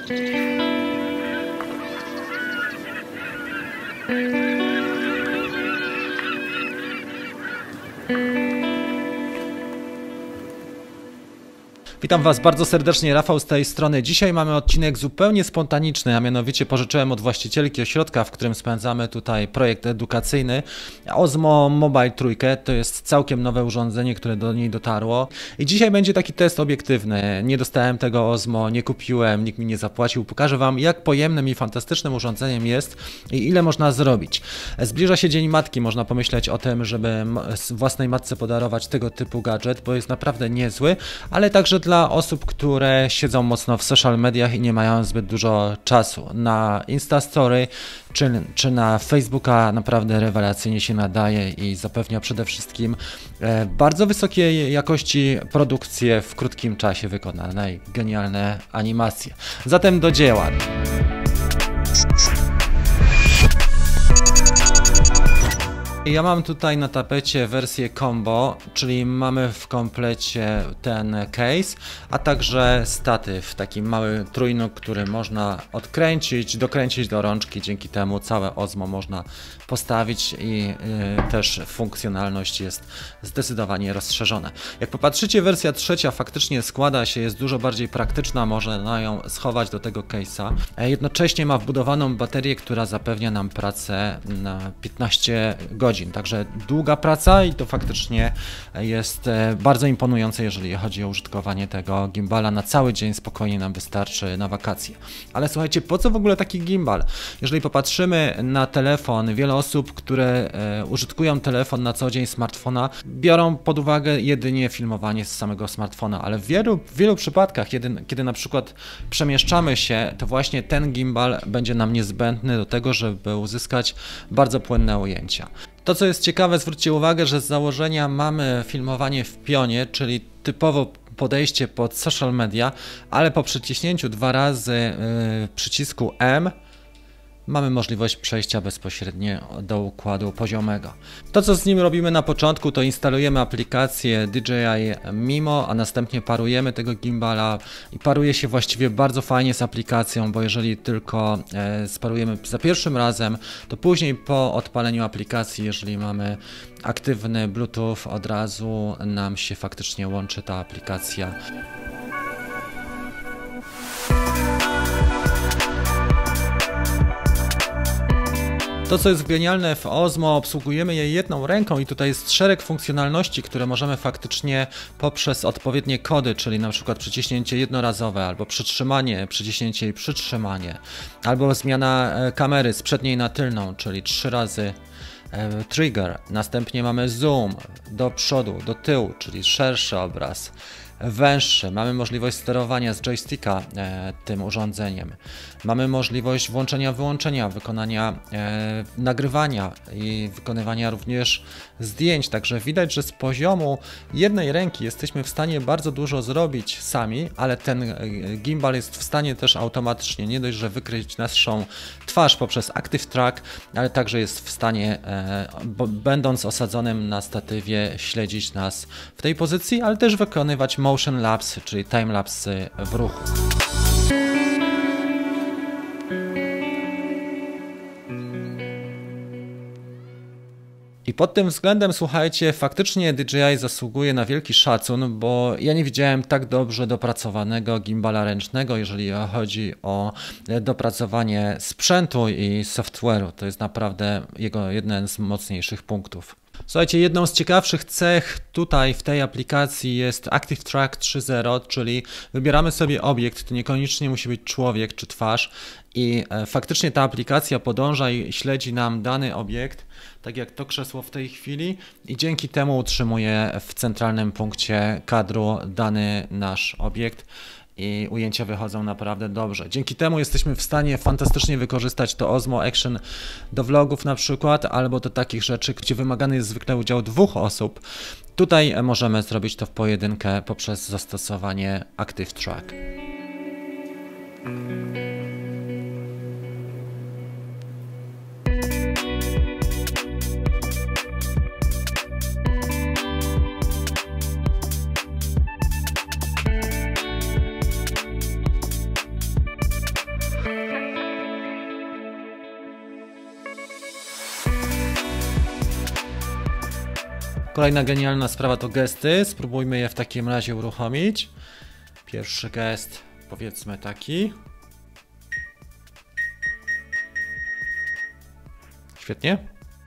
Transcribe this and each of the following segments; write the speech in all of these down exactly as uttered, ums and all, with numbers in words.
Witam Was bardzo serdecznie, Rafał z tej strony. Dzisiaj mamy odcinek zupełnie spontaniczny, a mianowicie pożyczyłem od właścicielki ośrodka, w którym spędzamy tutaj projekt edukacyjny, Osmo Mobile trójkę. To jest całkiem nowe urządzenie, które do niej dotarło. I dzisiaj będzie taki test obiektywny. Nie dostałem tego Osmo, nie kupiłem, nikt mi nie zapłacił. Pokażę Wam, jak pojemnym i fantastycznym urządzeniem jest i ile można zrobić. Zbliża się Dzień Matki, można pomyśleć o tym, żeby własnej matce podarować tego typu gadżet, bo jest naprawdę niezły, ale także dla Dla osób, które siedzą mocno w social mediach i nie mają zbyt dużo czasu. Na Instastory czy, czy na Facebooka naprawdę rewelacyjnie się nadaje i zapewnia przede wszystkim e, bardzo wysokiej jakości produkcje w krótkim czasie wykonane i genialne animacje. Zatem do dzieła. Ja mam tutaj na tapecie wersję combo, czyli mamy w komplecie ten case, a także statyw, taki mały trójnóg, który można odkręcić, dokręcić do rączki, dzięki temu całe Osmo można postawić i yy, też funkcjonalność jest zdecydowanie rozszerzona. Jak popatrzycie, wersja trzecia faktycznie składa się, jest dużo bardziej praktyczna, można ją schować do tego case'a. Jednocześnie ma wbudowaną baterię, która zapewnia nam pracę na piętnaście godzin. Także długa praca i to faktycznie jest bardzo imponujące, jeżeli chodzi o użytkowanie tego gimbala. Na cały dzień spokojnie nam wystarczy na wakacje. Ale słuchajcie, po co w ogóle taki gimbal? Jeżeli popatrzymy na telefon, wiele osób, które użytkują telefon na co dzień, smartfona, biorą pod uwagę jedynie filmowanie z samego smartfona, ale w wielu, w wielu przypadkach, kiedy, kiedy na przykład przemieszczamy się, to właśnie ten gimbal będzie nam niezbędny do tego, żeby uzyskać bardzo płynne ujęcia. To, co jest ciekawe, zwróćcie uwagę, że z założenia mamy filmowanie w pionie, czyli typowo podejście pod social media, ale po przyciśnięciu dwa razy yy, przycisku M mamy możliwość przejścia bezpośrednio do układu poziomego. To, co z nim robimy na początku, to instalujemy aplikację D J I Mimo, a następnie parujemy tego gimbala i paruje się właściwie bardzo fajnie z aplikacją, bo jeżeli tylko e, sparujemy za pierwszym razem, to później po odpaleniu aplikacji, jeżeli mamy aktywny Bluetooth, od razu nam się faktycznie łączy ta aplikacja. To, co jest genialne w Osmo, obsługujemy je jedną ręką i tutaj jest szereg funkcjonalności, które możemy faktycznie poprzez odpowiednie kody, czyli na przykład przyciśnięcie jednorazowe, albo przytrzymanie, przyciśnięcie i przytrzymanie, albo zmiana kamery z przedniej na tylną, czyli trzy razy trigger, następnie mamy zoom do przodu, do tyłu, czyli szerszy obraz, węższy, mamy możliwość sterowania z joysticka e, tym urządzeniem, mamy możliwość włączenia, wyłączenia, wykonania e, nagrywania i wykonywania również zdjęć, także widać, że z poziomu jednej ręki jesteśmy w stanie bardzo dużo zrobić sami, ale ten gimbal jest w stanie też automatycznie nie dość, że wykryć naszą twarz poprzez Active Track, ale także jest w stanie, e, bo, będąc osadzonym na statywie, śledzić nas w tej pozycji, ale też wykonywać motion lapse, czyli timelapse w ruchu. I pod tym względem, słuchajcie, faktycznie D J I zasługuje na wielki szacun, bo ja nie widziałem tak dobrze dopracowanego gimbala ręcznego, jeżeli chodzi o dopracowanie sprzętu i software'u. To jest naprawdę jego jeden z mocniejszych punktów. Słuchajcie, jedną z ciekawszych cech tutaj w tej aplikacji jest Active Track trzy zero, czyli wybieramy sobie obiekt, to niekoniecznie musi być człowiek czy twarz i faktycznie ta aplikacja podąża i śledzi nam dany obiekt, tak jak to krzesło w tej chwili, i dzięki temu utrzymuje w centralnym punkcie kadru dany nasz obiekt. I ujęcia wychodzą naprawdę dobrze. Dzięki temu jesteśmy w stanie fantastycznie wykorzystać to Osmo Action do vlogów na przykład, albo do takich rzeczy, gdzie wymagany jest zwykle udział dwóch osób. Tutaj możemy zrobić to w pojedynkę poprzez zastosowanie Active Track. Kolejna genialna sprawa to gesty. Spróbujmy je w takim razie uruchomić. Pierwszy gest, powiedzmy taki. Świetnie.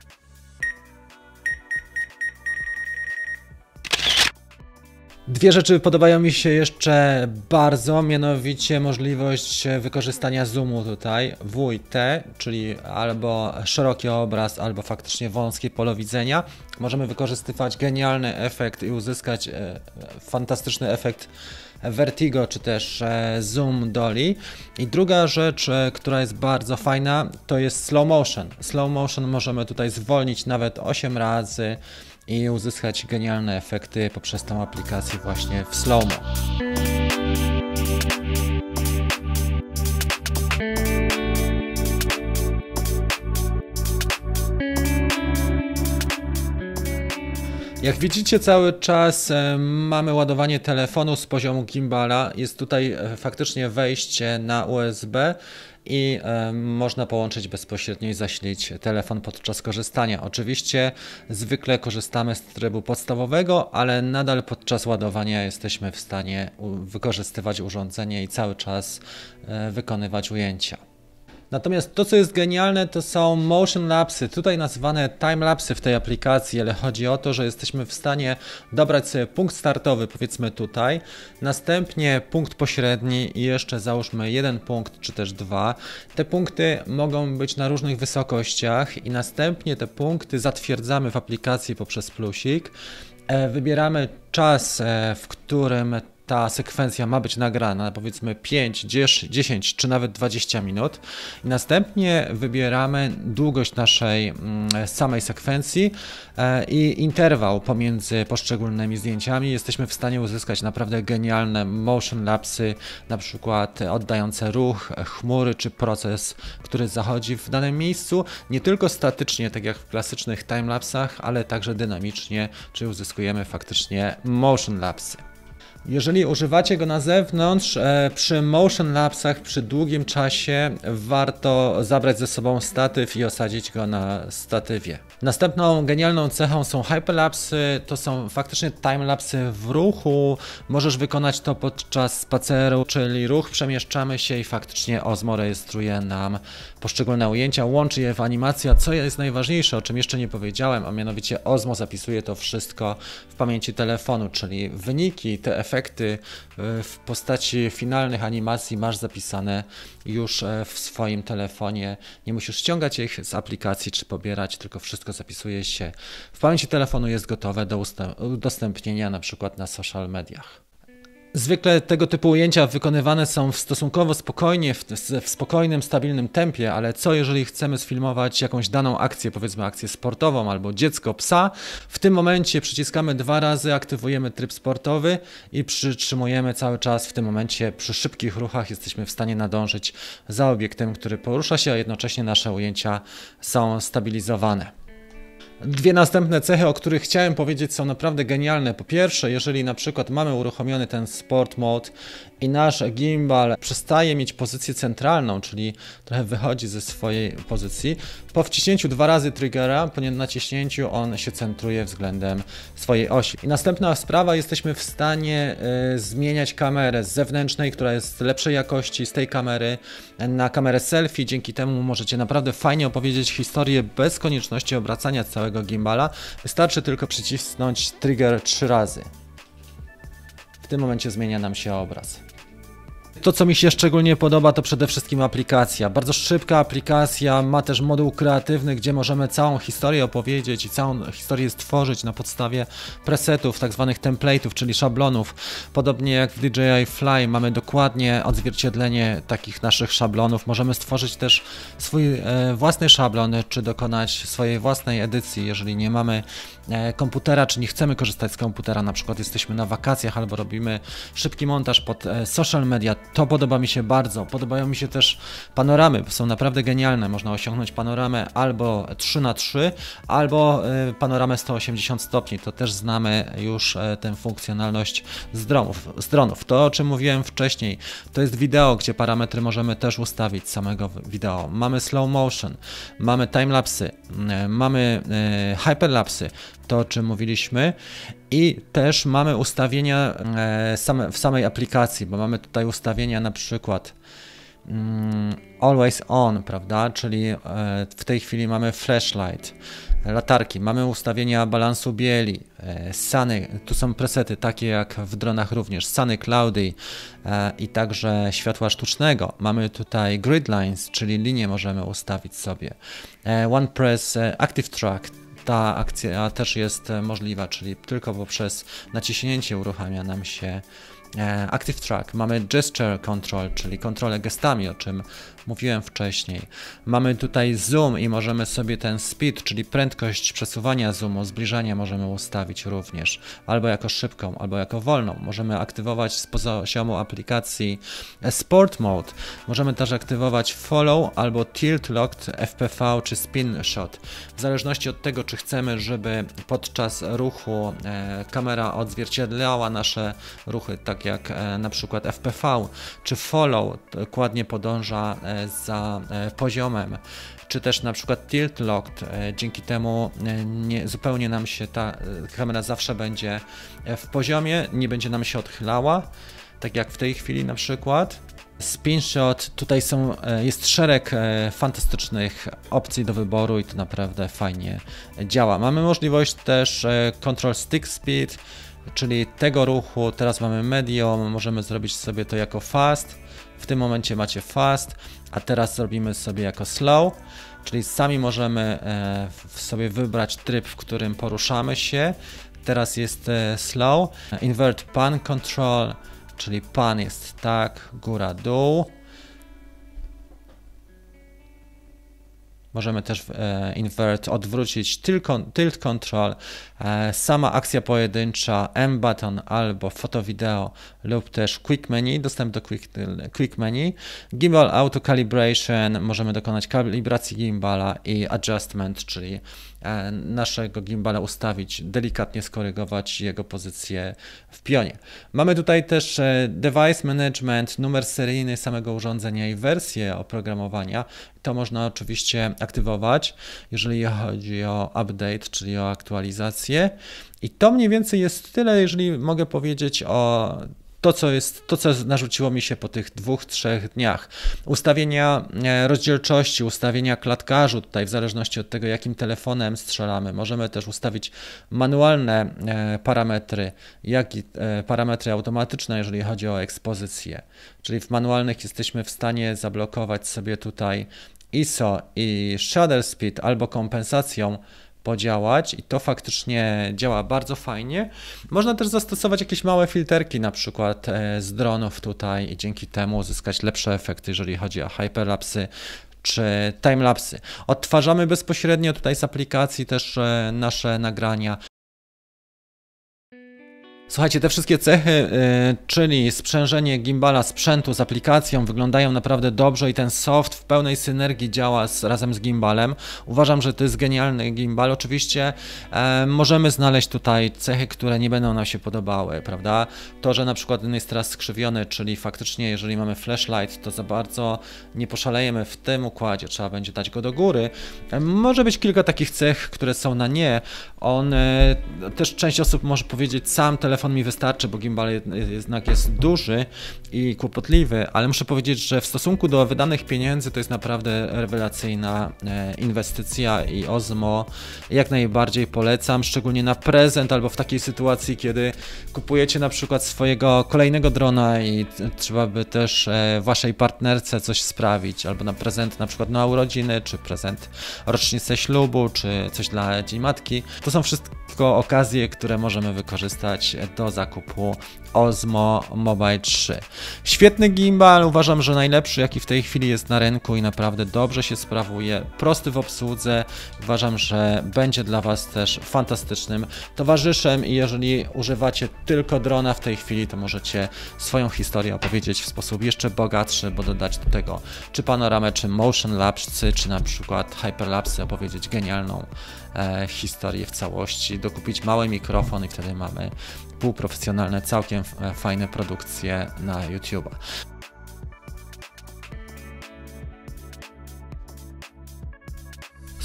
Dwie rzeczy podobają mi się jeszcze bardzo, mianowicie możliwość wykorzystania zoomu tutaj, W i T, czyli albo szeroki obraz, albo faktycznie wąskie pole widzenia. Możemy wykorzystywać genialny efekt i uzyskać e, fantastyczny efekt Vertigo, czy też e, zoom dolly. I druga rzecz, e, która jest bardzo fajna, to jest slow motion. Slow motion możemy tutaj zwolnić nawet osiem razy i uzyskać genialne efekty poprzez tą aplikację właśnie w slow-mo. Jak widzicie, cały czas mamy ładowanie telefonu z poziomu gimbala. Jest tutaj faktycznie wejście na U S B i e, można połączyć bezpośrednio i zasilić telefon podczas korzystania. Oczywiście zwykle korzystamy z trybu podstawowego, ale nadal podczas ładowania jesteśmy w stanie wykorzystywać urządzenie i cały czas e, wykonywać ujęcia. Natomiast to, co jest genialne, to są motion lapsy, tutaj nazywane timelapsy w tej aplikacji, ale chodzi o to, że jesteśmy w stanie dobrać sobie punkt startowy, powiedzmy tutaj, następnie punkt pośredni i jeszcze załóżmy jeden punkt czy też dwa. Te punkty mogą być na różnych wysokościach i następnie te punkty zatwierdzamy w aplikacji poprzez plusik. Wybieramy czas, w którym ta sekwencja ma być nagrana, powiedzmy pięć, dziesięć czy nawet dwadzieścia minut. I następnie wybieramy długość naszej samej sekwencji i interwał pomiędzy poszczególnymi zdjęciami. Jesteśmy w stanie uzyskać naprawdę genialne motion lapsy, na przykład oddające ruch, chmury czy proces, który zachodzi w danym miejscu, nie tylko statycznie, tak jak w klasycznych timelapsach, ale także dynamicznie, czyli uzyskujemy faktycznie motion lapsy. Jeżeli używacie go na zewnątrz, e, przy motion lapsach, przy długim czasie warto zabrać ze sobą statyw i osadzić go na statywie. Następną genialną cechą są hyperlapsy, to są faktycznie timelapsy w ruchu. Możesz wykonać to podczas spaceru, czyli ruch, przemieszczamy się i faktycznie Osmo rejestruje nam poszczególne ujęcia, łączy je w animację, co jest najważniejsze, o czym jeszcze nie powiedziałem, a mianowicie Osmo zapisuje to wszystko w pamięci telefonu, czyli wyniki, te efekty w postaci finalnych animacji masz zapisane już w swoim telefonie. Nie musisz ściągać ich z aplikacji czy pobierać, tylko wszystko zapisuje się w pamięci telefonu, jest gotowe do udostępnienia na przykład na social mediach. Zwykle tego typu ujęcia wykonywane są w stosunkowo spokojnie, w, w spokojnym, stabilnym tempie, ale co jeżeli chcemy sfilmować jakąś daną akcję, powiedzmy akcję sportową albo dziecko, psa, w tym momencie przyciskamy dwa razy, aktywujemy tryb sportowy i przytrzymujemy cały czas. W tym momencie przy szybkich ruchach jesteśmy w stanie nadążyć za obiektem, który porusza się, a jednocześnie nasze ujęcia są stabilizowane. Dwie następne cechy, o których chciałem powiedzieć, są naprawdę genialne. Po pierwsze, jeżeli na przykład mamy uruchomiony ten Sport Mode i nasz gimbal przestaje mieć pozycję centralną, czyli trochę wychodzi ze swojej pozycji, po wciśnięciu dwa razy triggera, po naciśnięciu on się centruje względem swojej osi. I następna sprawa, jesteśmy w stanie y, zmieniać kamerę z zewnętrznej, która jest lepszej jakości, z tej kamery na kamerę selfie. Dzięki temu możecie naprawdę fajnie opowiedzieć historię bez konieczności obracania całego gimbala. Wystarczy tylko przycisnąć trigger trzy razy. W tym momencie zmienia nam się obraz. To, co mi się szczególnie podoba, to przede wszystkim aplikacja. Bardzo szybka aplikacja, ma też moduł kreatywny, gdzie możemy całą historię opowiedzieć i całą historię stworzyć na podstawie presetów, tak zwanych template'ów, czyli szablonów. Podobnie jak w D J I Fly mamy dokładnie odzwierciedlenie takich naszych szablonów. Możemy stworzyć też swój e, własny szablon, czy dokonać swojej własnej edycji, jeżeli nie mamy e, komputera, czy nie chcemy korzystać z komputera, na przykład jesteśmy na wakacjach albo robimy szybki montaż pod e, social media. To podoba mi się bardzo. Podobają mi się też panoramy, bo są naprawdę genialne. Można osiągnąć panoramę albo trzy na trzy, albo panoramę sto osiemdziesiąt stopni. To też znamy już tę funkcjonalność z dronów. z dronów. To, o czym mówiłem wcześniej, to jest wideo, gdzie parametry możemy też ustawić samego wideo. Mamy slow motion, mamy timelapsy, mamy hyperlapsy. to o czym mówiliśmy. I też mamy ustawienia same, w samej aplikacji, bo mamy tutaj ustawienia na przykład Always On, prawda, czyli w tej chwili mamy flashlight, latarki, mamy ustawienia balansu bieli, sunny, tu są presety takie jak w dronach również, sunny, cloudy i także światła sztucznego. Mamy tutaj grid lines, czyli linie możemy ustawić sobie. One Press Active Track, ta akcja też jest możliwa, czyli tylko poprzez naciśnięcie uruchamia nam się Active Track. Mamy Gesture Control, czyli kontrolę gestami, o czym mówiłem wcześniej. Mamy tutaj zoom i możemy sobie ten speed, czyli prędkość przesuwania zoomu, zbliżania możemy ustawić również, albo jako szybką, albo jako wolną. Możemy aktywować z poziomu aplikacji Sport Mode. Możemy też aktywować Follow albo Tilt Locked F P V czy Spin Shot. W zależności od tego, czy chcemy, żeby podczas ruchu e, kamera odzwierciedlała nasze ruchy, tak jak e, na przykład F P V, czy Follow dokładnie podąża e, za e, poziomem, czy też na przykład Tilt Locked, e, dzięki temu e, nie, zupełnie nam się ta e, kamera zawsze będzie w poziomie, nie będzie nam się odchylała, tak jak w tej chwili na przykład. Spin Shot, tutaj są, jest szereg fantastycznych opcji do wyboru i to naprawdę fajnie działa. Mamy możliwość też Control Stick Speed, czyli tego ruchu, teraz mamy medium, możemy zrobić sobie to jako fast, w tym momencie macie fast, a teraz zrobimy sobie jako slow, czyli sami możemy sobie wybrać tryb, w którym poruszamy się. Teraz jest slow, invert pan control, czyli pan jest tak, góra, dół. Możemy też e, invert, odwrócić tilt, tilt control, e, sama akcja pojedyncza, M-button albo foto wideo lub też quick menu, dostęp do quick, quick menu, gimbal auto calibration, możemy dokonać kalibracji gimbala i adjustment, czyli e, naszego gimbala ustawić, delikatnie skorygować jego pozycję w pionie. Mamy tutaj też e, device management, numer seryjny samego urządzenia i wersję oprogramowania. To można oczywiście aktywować, jeżeli chodzi o update, czyli o aktualizację. I to mniej więcej jest tyle, jeżeli mogę powiedzieć o to, co jest, to, co narzuciło mi się po tych dwóch, trzech dniach. Ustawienia rozdzielczości, ustawienia klatkarzu, tutaj w zależności od tego, jakim telefonem strzelamy. Możemy też ustawić manualne parametry, jak i parametry automatyczne, jeżeli chodzi o ekspozycję. Czyli w manualnych jesteśmy w stanie zablokować sobie tutaj I S O i shutter speed albo kompensacją podziałać i to faktycznie działa bardzo fajnie. Można też zastosować jakieś małe filterki, na przykład z dronów tutaj i dzięki temu uzyskać lepsze efekty, jeżeli chodzi o hyperlapsy czy timelapsy. Odtwarzamy bezpośrednio tutaj z aplikacji też nasze nagrania. Słuchajcie, te wszystkie cechy, yy, czyli sprzężenie gimbala sprzętu z aplikacją wyglądają naprawdę dobrze i ten soft w pełnej synergii działa z, razem z gimbalem. Uważam, że to jest genialny gimbal. Oczywiście yy, możemy znaleźć tutaj cechy, które nie będą nam się podobały, prawda? To, że na przykład on jest teraz skrzywiony, czyli faktycznie jeżeli mamy flashlight, to za bardzo nie poszalejemy w tym układzie, trzeba będzie dać go do góry. Yy, może być kilka takich cech, które są na nie. On, yy, też część osób może powiedzieć, sam telefon Telefon mi wystarczy, bo gimbal jednak jest duży i kłopotliwy, ale muszę powiedzieć, że w stosunku do wydanych pieniędzy to jest naprawdę rewelacyjna inwestycja i Osmo jak najbardziej polecam, szczególnie na prezent albo w takiej sytuacji, kiedy kupujecie na przykład swojego kolejnego drona i trzeba by też waszej partnerce coś sprawić, albo na prezent na przykład na urodziny, czy prezent rocznicę ślubu, czy coś dla Dzień Matki. To są wszystko okazje, które możemy wykorzystać do zakupu Osmo Mobile trzy. Świetny gimbal, uważam, że najlepszy jaki w tej chwili jest na rynku i naprawdę dobrze się sprawuje, prosty w obsłudze, uważam, że będzie dla Was też fantastycznym towarzyszem i jeżeli używacie tylko drona w tej chwili, to możecie swoją historię opowiedzieć w sposób jeszcze bogatszy, bo dodać do tego czy panoramę, czy motion lapsy, czy na przykład hyperlapsy, opowiedzieć genialną e, historię w całości, dokupić mały mikrofon i wtedy mamy półprofesjonalne, całkiem fajne produkcje na YouTube'a.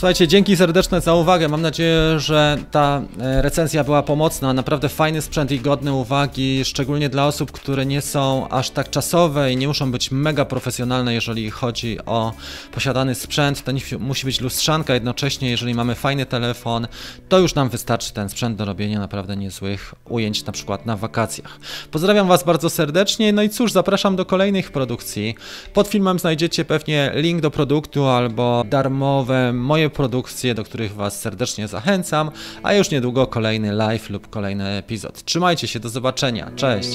Słuchajcie, dzięki serdeczne za uwagę. Mam nadzieję, że ta recenzja była pomocna. Naprawdę fajny sprzęt i godny uwagi, szczególnie dla osób, które nie są aż tak czasowe i nie muszą być mega profesjonalne, jeżeli chodzi o posiadany sprzęt. To nie musi być lustrzanka jednocześnie. Jeżeli mamy fajny telefon, to już nam wystarczy ten sprzęt do robienia naprawdę niezłych ujęć, na przykład na wakacjach. Pozdrawiam Was bardzo serdecznie. No i cóż, zapraszam do kolejnych produkcji. Pod filmem znajdziecie pewnie link do produktu albo darmowe moje produkcje, do których Was serdecznie zachęcam, a już niedługo kolejny live lub kolejny epizod. Trzymajcie się, do zobaczenia, cześć!